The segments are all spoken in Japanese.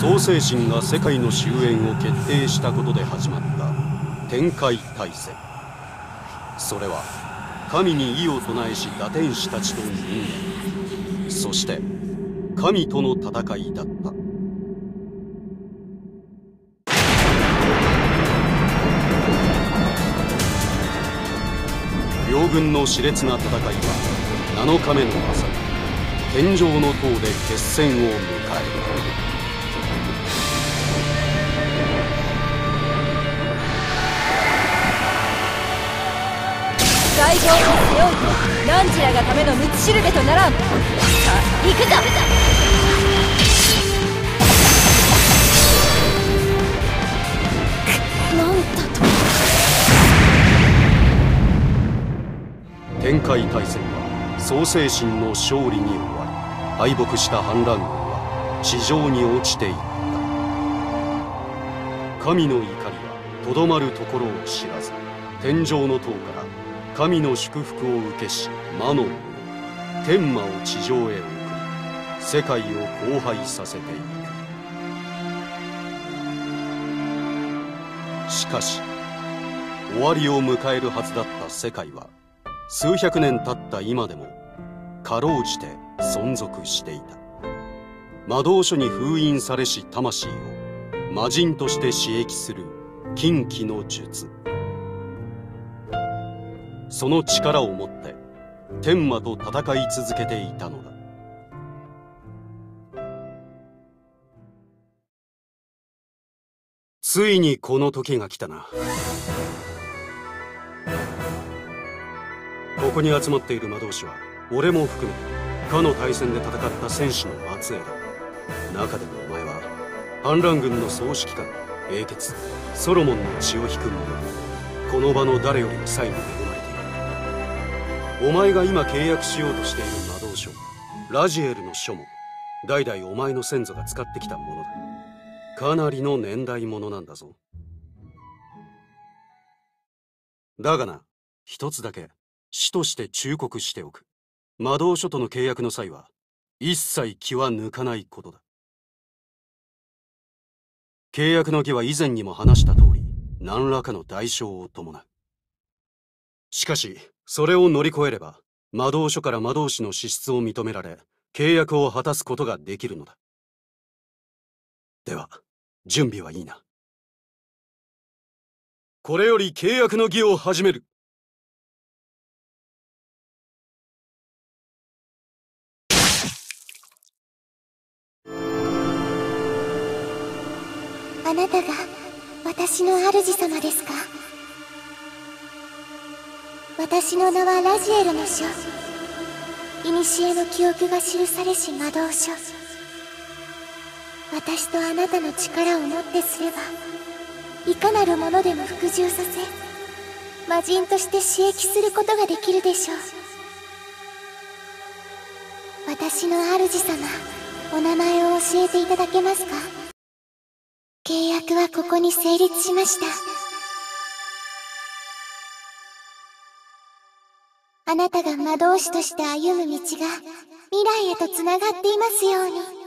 創世神が世界の終焉を決定したことで始まった天界大戦。それは神に異を唱えし堕天使たちと人間、そして神との戦いだった。両軍の熾烈な戦いは7日目の朝、天上の塔で決戦を迎える。 大業を背負い、汝らがための道しるべとならん。さあ行くぞ。なんだと。 天界大戦は創世神の勝利に終わり、敗北した反乱軍は地上に落ちていった。神の怒りはとどまるところを知らず、天上の塔から神の祝福を受けし魔の者天魔を地上へ送り、世界を荒廃させていく。しかし終わりを迎えるはずだった世界は数百年経った今でもかろうじて存続していた。魔導書に封印されし魂を魔人として刺激する禁忌の術、その力をもって天魔と戦い続けていたのだ。ついにこの時が来たな。ここに集まっている魔導士は俺も含めかの大戦で戦った戦士の末裔だ。中でもお前は反乱軍の総指揮官英傑ソロモンの血を引く者、この場の誰よりも才に恵まれている。お前が今契約しようとしている魔導書ラジエルの書も代々お前の先祖が使ってきたものだ。かなりの年代物なんだぞ。だがな、一つだけ師として忠告しておく。魔導書との契約の際は一切気は抜かないことだ。契約の儀は以前にも話した通り何らかの代償を伴う。しかしそれを乗り越えれば魔導書から魔導士の資質を認められ契約を果たすことができるのだ。では準備はいいな。これより契約の儀を始める。 あなたが私の主様ですか？私の名はラジエルの書。古の記憶が記されし魔導書。私とあなたの力をもってすればいかなるものでも服従させ魔人として刺激することができるでしょう。私の主様、お名前を教えていただけますか？契約はここに成立しました。あなたが魔導士として歩む道が未来へとつながっていますように。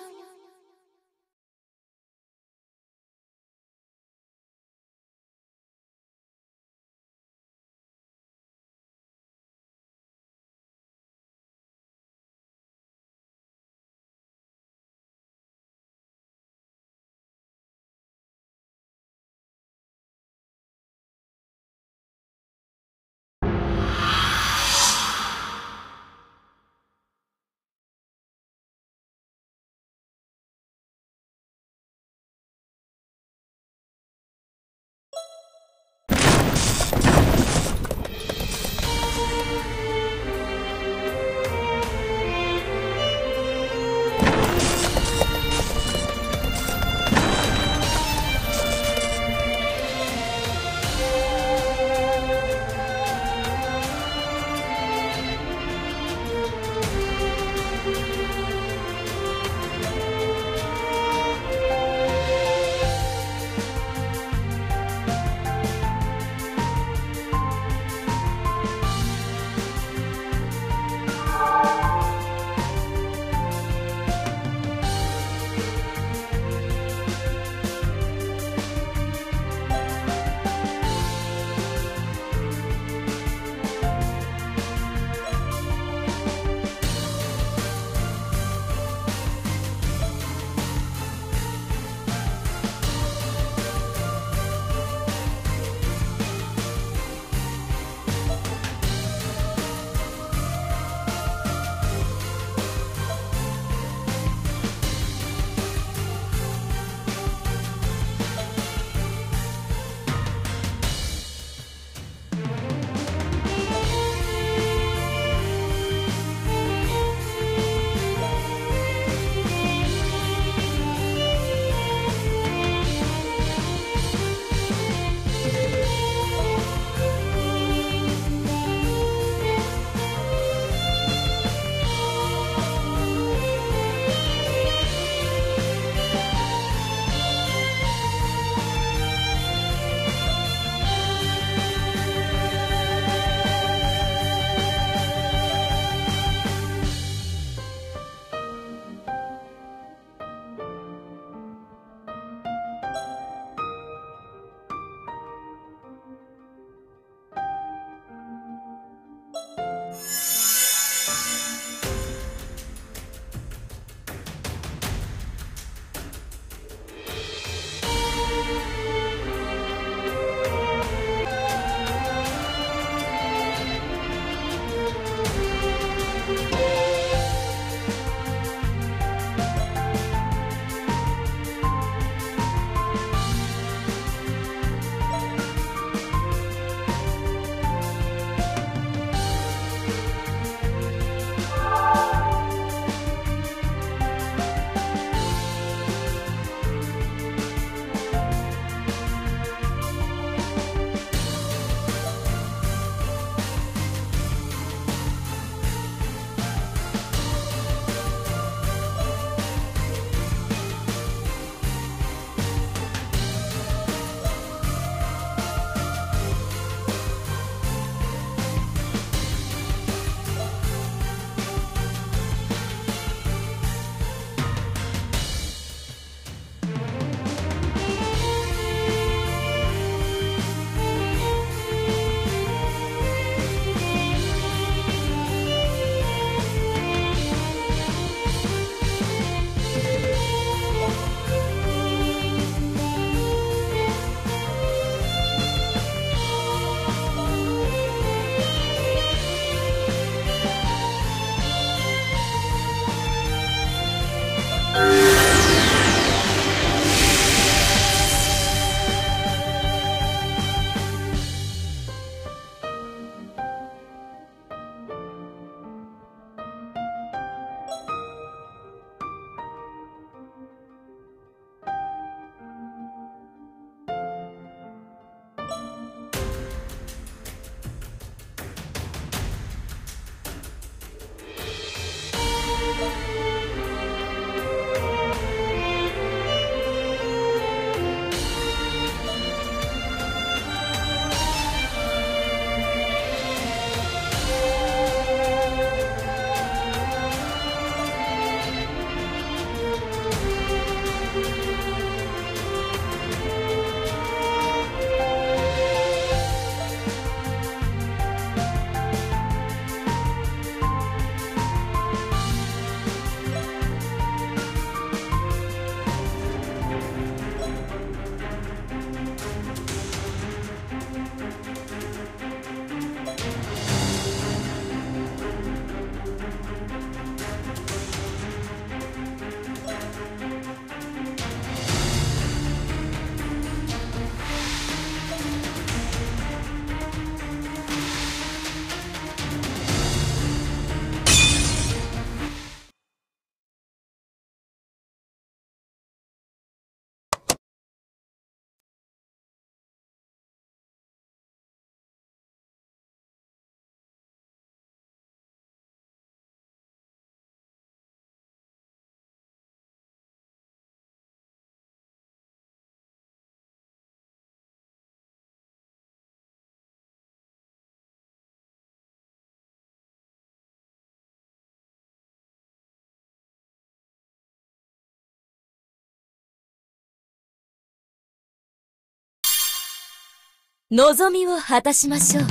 望みを果たしましょう。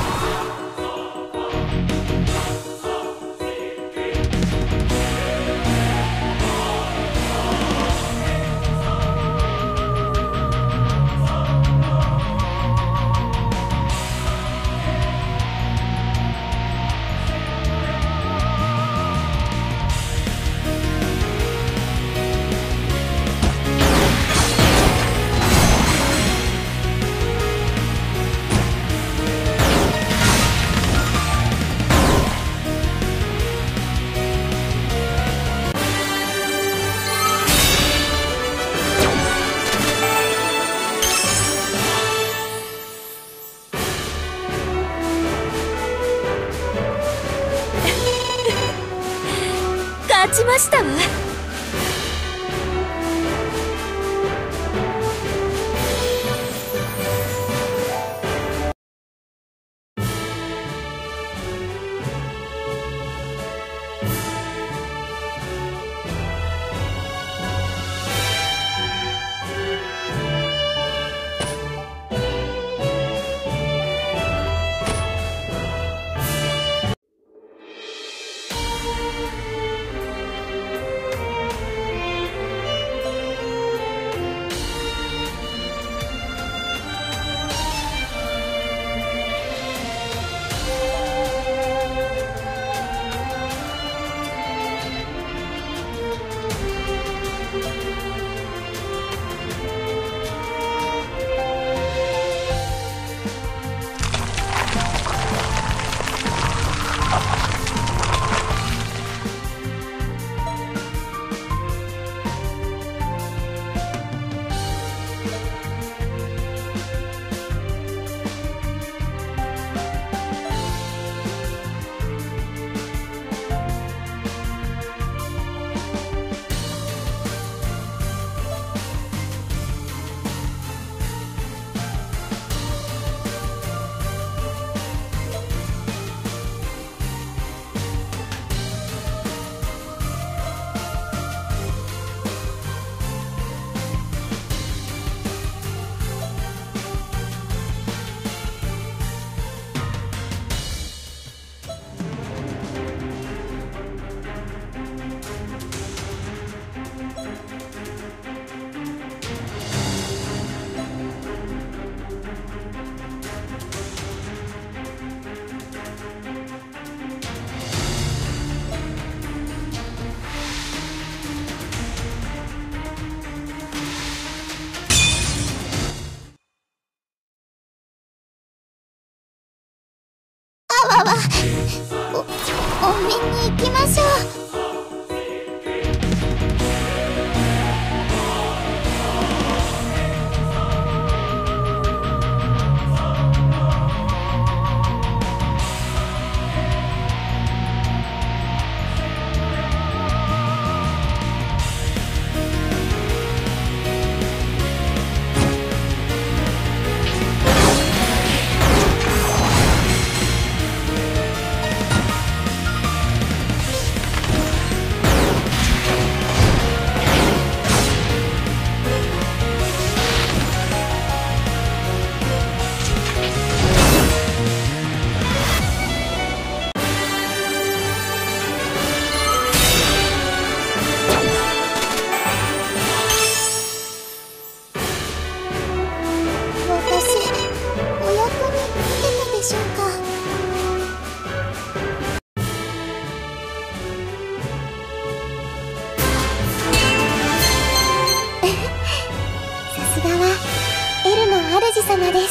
勝ちましたわ。 お見に行きましょう。主様です。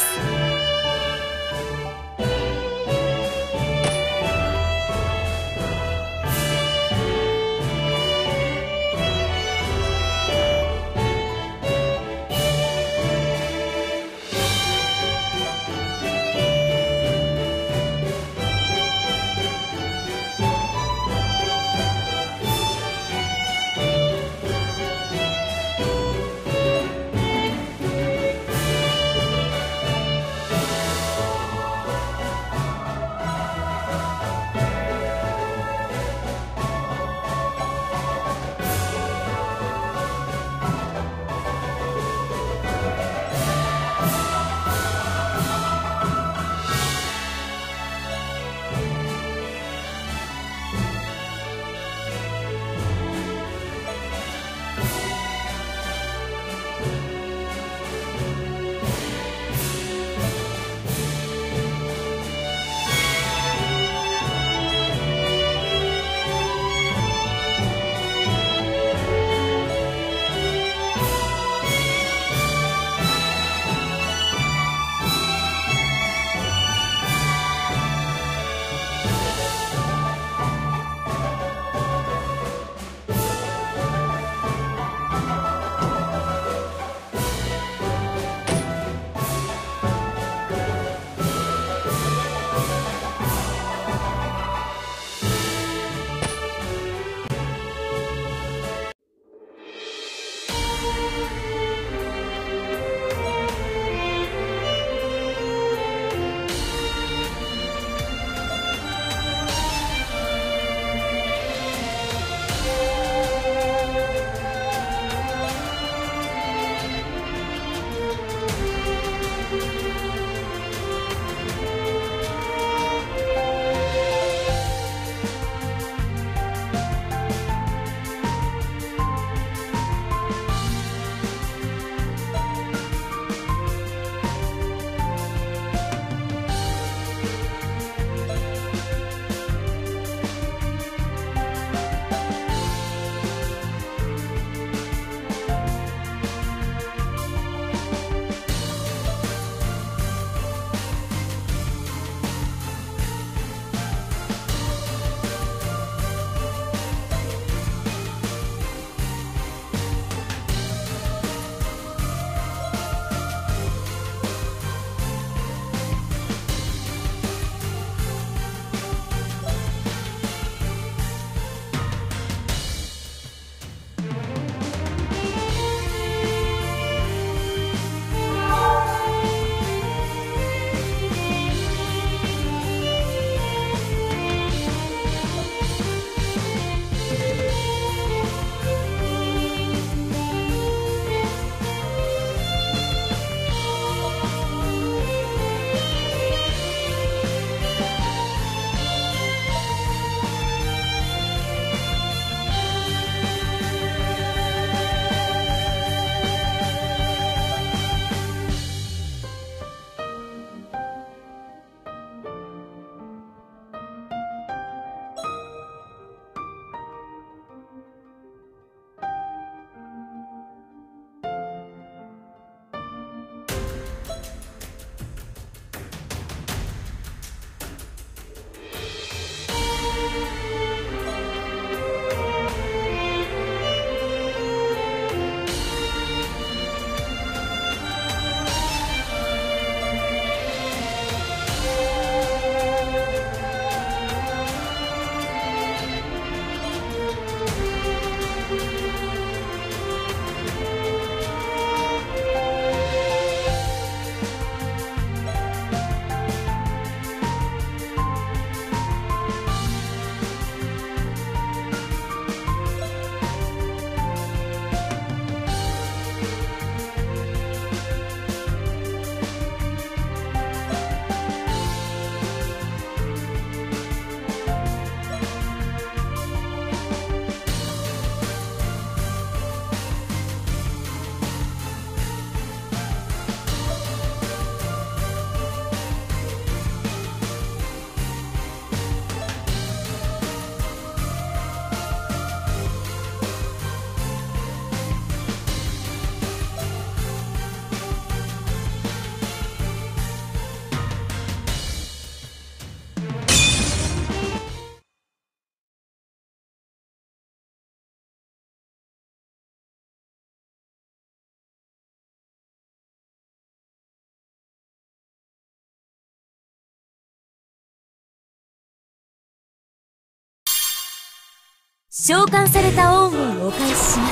召喚された恩をお返しします。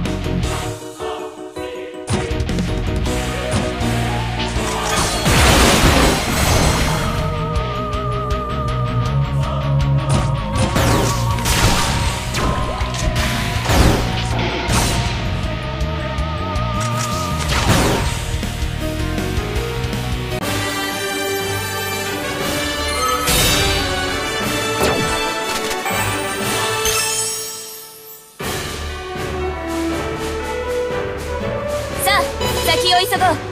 先を急ごう。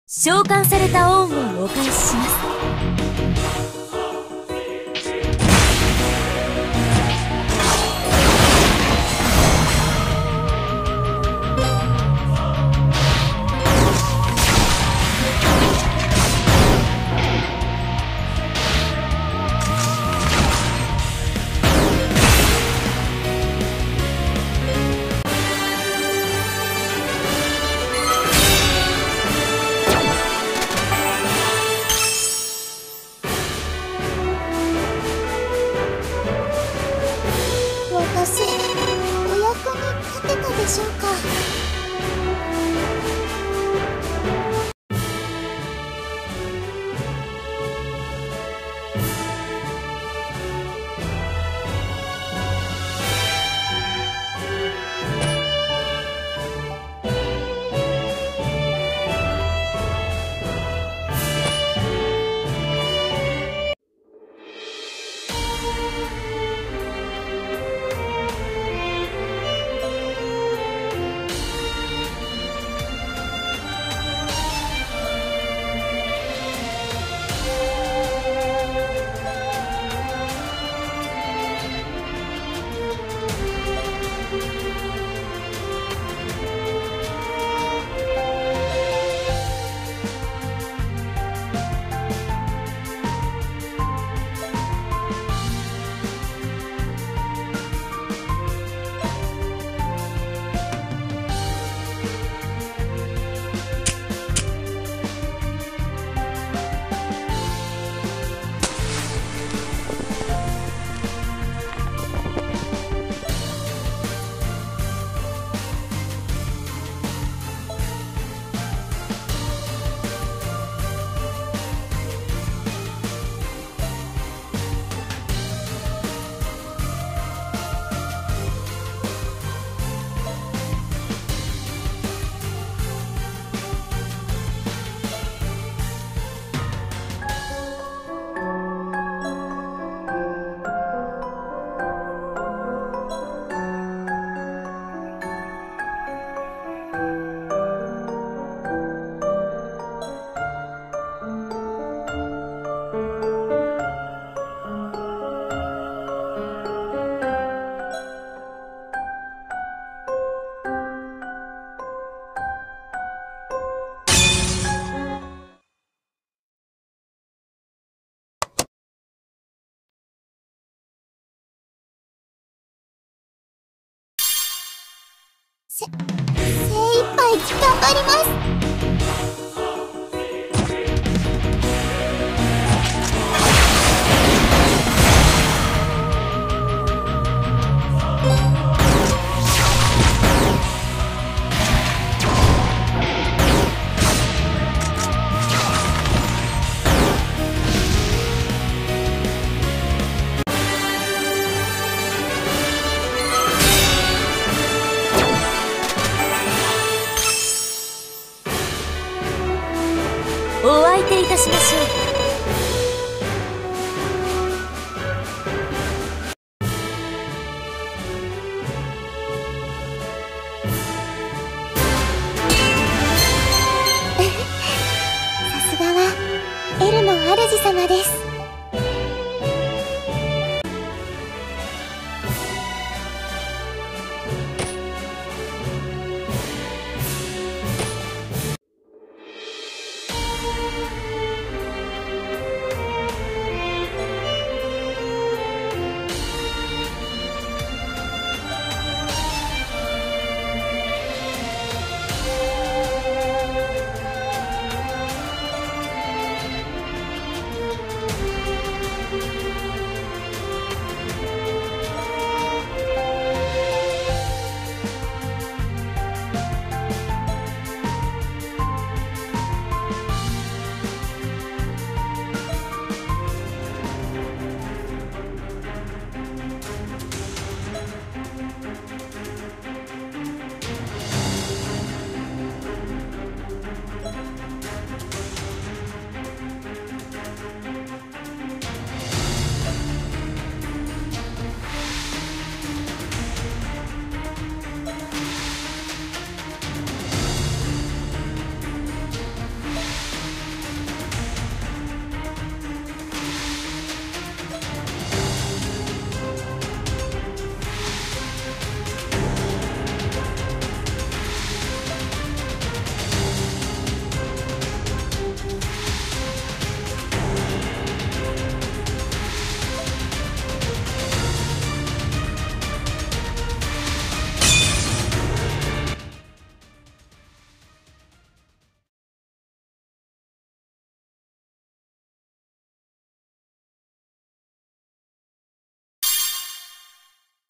召喚された恩をお返しします。 私、お役に立てたでしょうか。精一杯頑張ります。 お相手いたしましょう。 さすがはエルの主様です。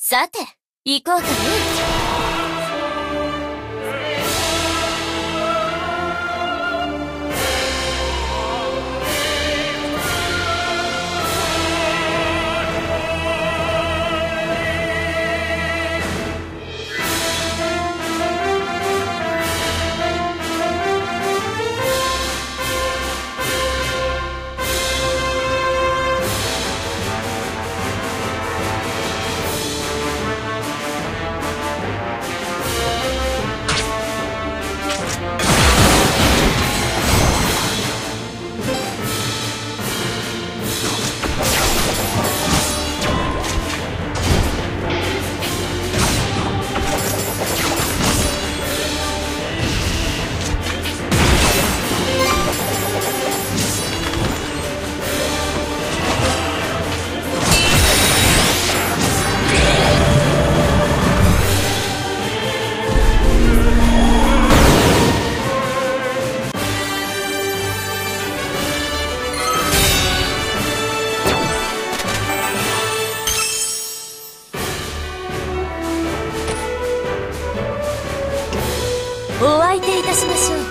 さて、行こうかね。お相手いたしましょう。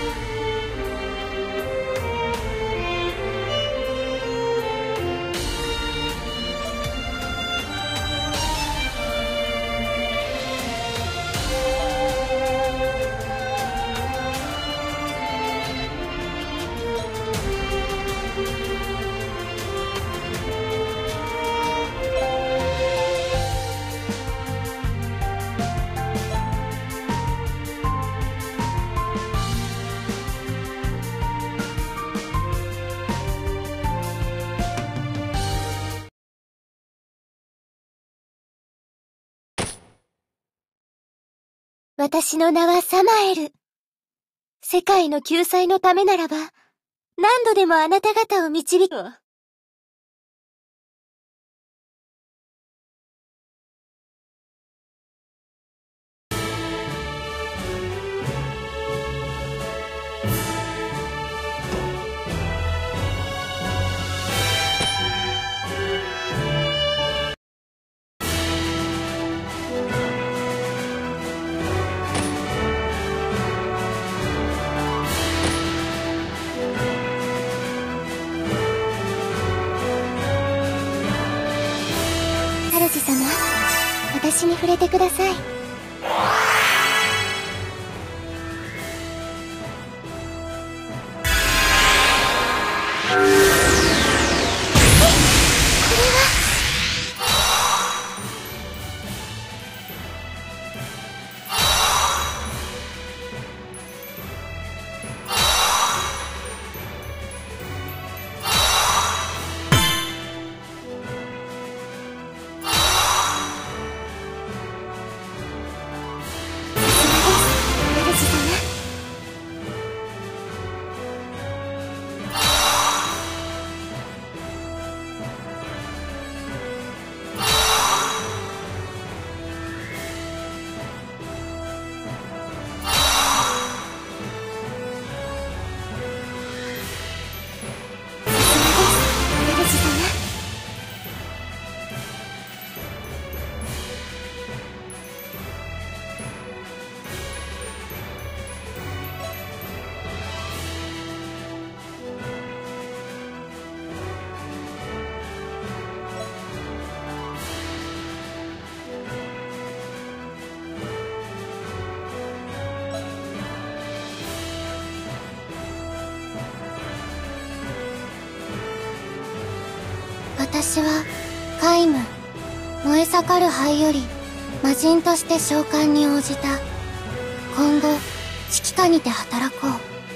私の名はサマエル。世界の救済のためならば、何度でもあなた方を導く。主様、私に触れてください。私は皆無、燃え盛る灰より魔人として召喚に応じた。今後指揮下にて働こ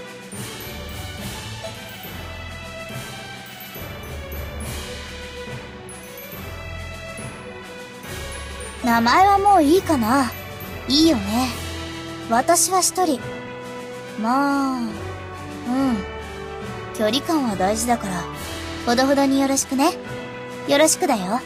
う。名前はもういいかな。いいよね。私は一人。まあ、距離感は大事だから、ほどほどによろしくね。よろしくだよ。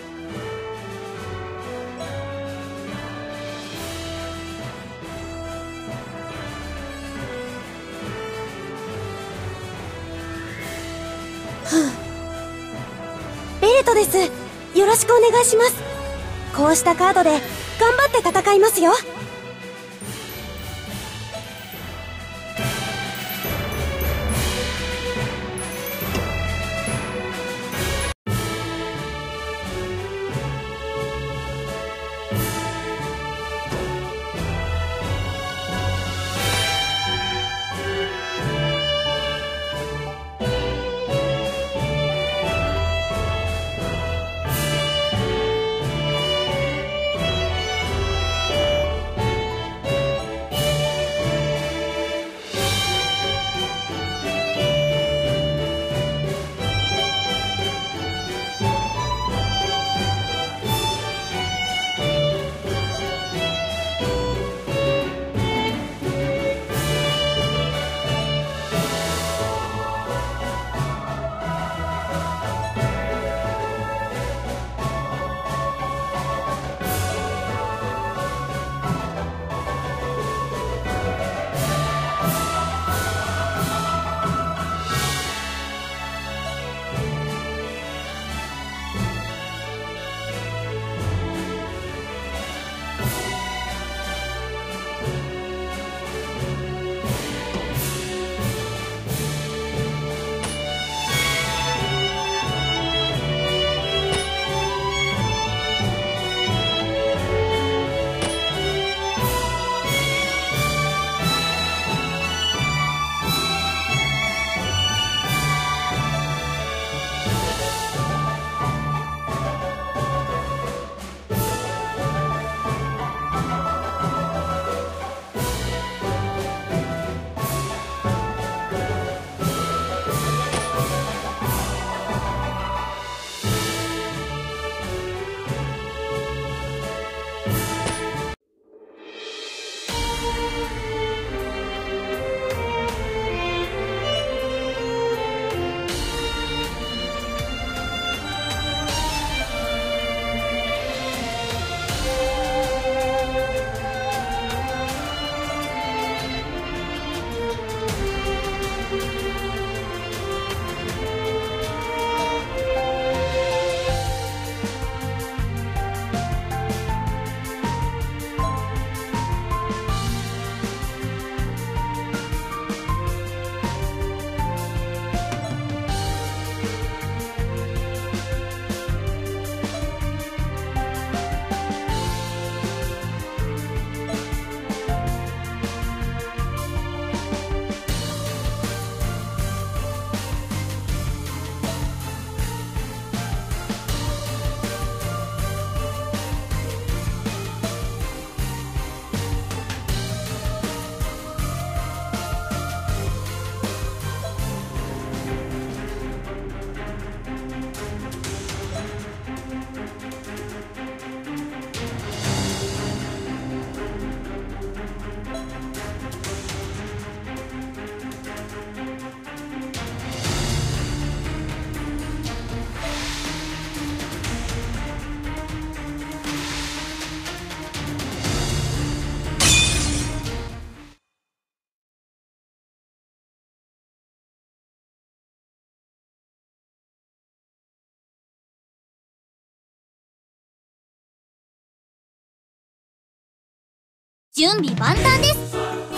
ベルトです。よろしくお願いします。こうしたカードで頑張って戦いますよ。 準備万端です。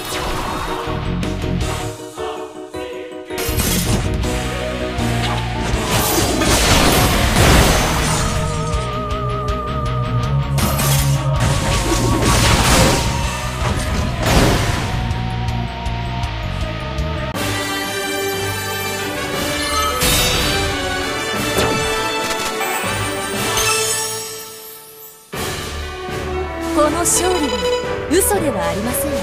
この勝利は嘘ではありませんよ。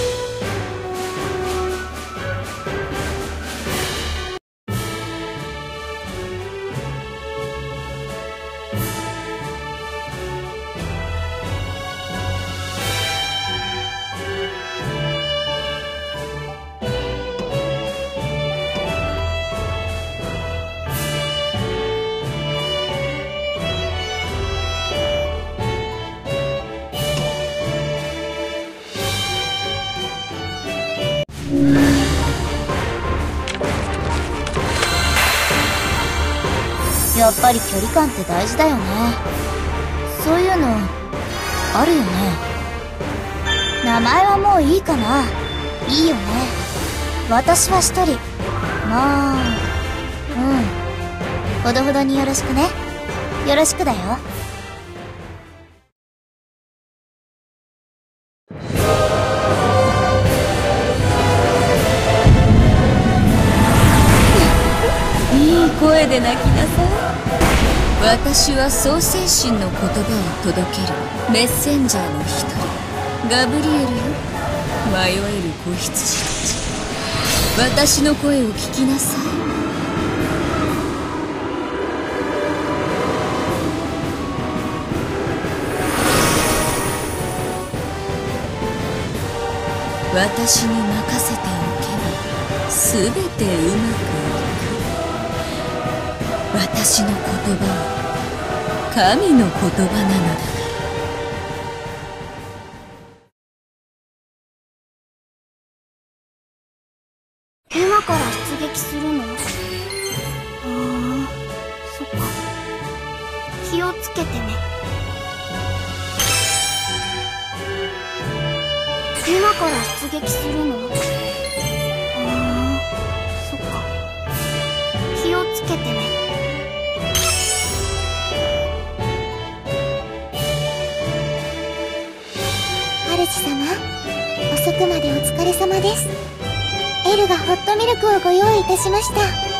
やっぱり距離感って大事だよね。そういうのあるよね。名前はもういいかな。いいよね。私は一人。まあほどほどによろしくね。よろしくだよ。 いい声で泣きなさい。 私は創世神の言葉を届けるメッセンジャーの一人ガブリエルよ。迷える子羊たち、私の声を聞きなさい。私に任せておけば全てうまくいく。私の言葉は神の言葉なのだから。 今から出撃するの？そっか。気をつけてね。今から出撃するの？そっか。気をつけてね。主様、遅くまでお疲れ様です。エルがホットミルクをご用意いたしました。